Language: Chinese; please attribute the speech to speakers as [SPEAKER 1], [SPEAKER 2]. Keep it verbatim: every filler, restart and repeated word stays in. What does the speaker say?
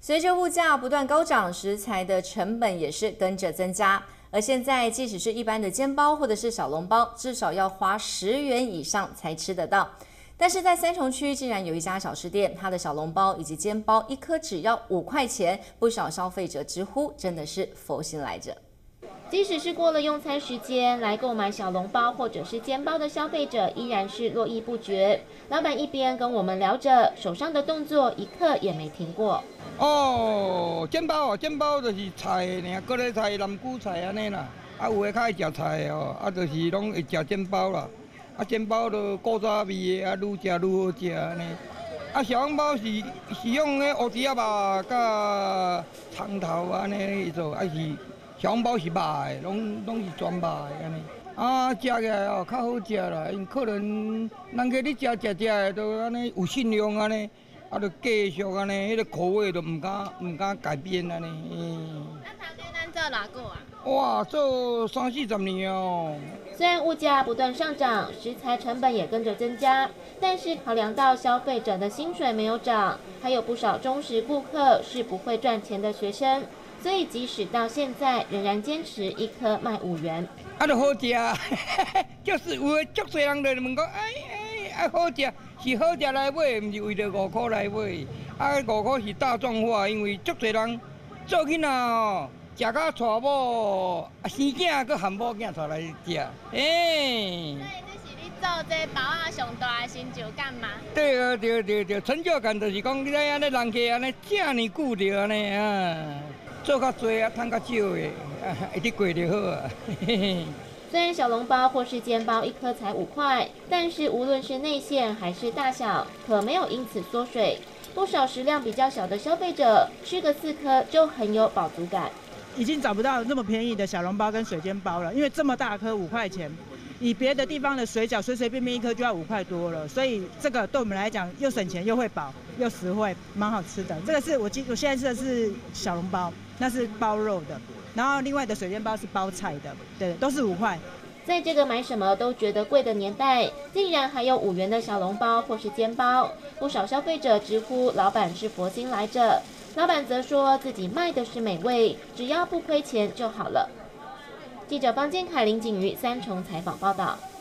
[SPEAKER 1] 随着物价不断高涨，食材的成本也是跟着增加。而现在，即使是一般的煎包或者是小笼包，至少要花十元以上才吃得到。但是在三重区，竟然有一家小吃店，它的小笼包以及煎包一颗只要五块钱，不少消费者直呼真的是佛心来着。
[SPEAKER 2] 即使是过了用餐时间，来购买小笼包或者是煎包的消费者依然是络绎不绝。老板一边跟我们聊着，手上的动作一刻也没停过。
[SPEAKER 3] 哦，煎包哦，煎包就是菜尔，各类菜、南菇菜安尼啦。啊，有诶较爱食菜哦，啊，就是拢会食煎包啦。啊，煎包就古早味诶，啊，愈食愈好食安尼。啊，小笼包是是用迄乌猪仔肉甲葱头安尼做，啊是。小笼包是肉的，拢拢是全肉的安尼。啊，食起来哦较好食啦，因可能人家咧食食食的都安尼有信用安尼，啊，就继续安尼，迄个口味都唔敢唔敢改变安尼。嗯。
[SPEAKER 2] 啊，头家咱做偌久啊？
[SPEAKER 3] 哇，做三四十年哦。
[SPEAKER 2] 虽然物价不断上涨，食材成本也跟着增加，但是考量到消费者的薪水没有涨，还有不少忠实顾客是不会赚钱的学生。所以，即使到现在，仍然坚持一颗卖五元。
[SPEAKER 3] 啊，就好食，就是有诶，足侪人就问讲，哎哎，啊好食，是好食来买，毋是为着五块来买。啊，五块是大众化，因为足侪人做囡仔哦，食到娶某，啊生囝搁含某囝带来食，哎。
[SPEAKER 2] 做这包啊，上大的成就感嘛？
[SPEAKER 3] 对啊，对对对，成就感就是讲你安尼人客安尼这么久着安尼啊。做较多啊，赚较少的，啊，一直过就好啊。
[SPEAKER 2] 虽然小笼包或是煎包一颗才五块，但是无论是内馅还是大小，可没有因此缩水。不少食量比较小的消费者吃个四颗就很有饱足感。
[SPEAKER 4] 已经找不到那么便宜的小笼包跟水煎包了，因为这么大颗五块钱，以别的地方的水饺随随便便一颗就要五块多了，所以这个对我们来讲又省钱又会饱又实惠，蛮好吃的。这个是我今我现在吃的是小笼包。那是包肉的，然后另外的水煎包是包菜的，对，都是五块。
[SPEAKER 2] 在这个买什么都觉得贵的年代，竟然还有五元的小笼包或是煎包，不少消费者直呼老板是佛心来着。老板则说自己卖的是美味，只要不亏钱就好了。记者方建凯、林景瑜三重采访报道。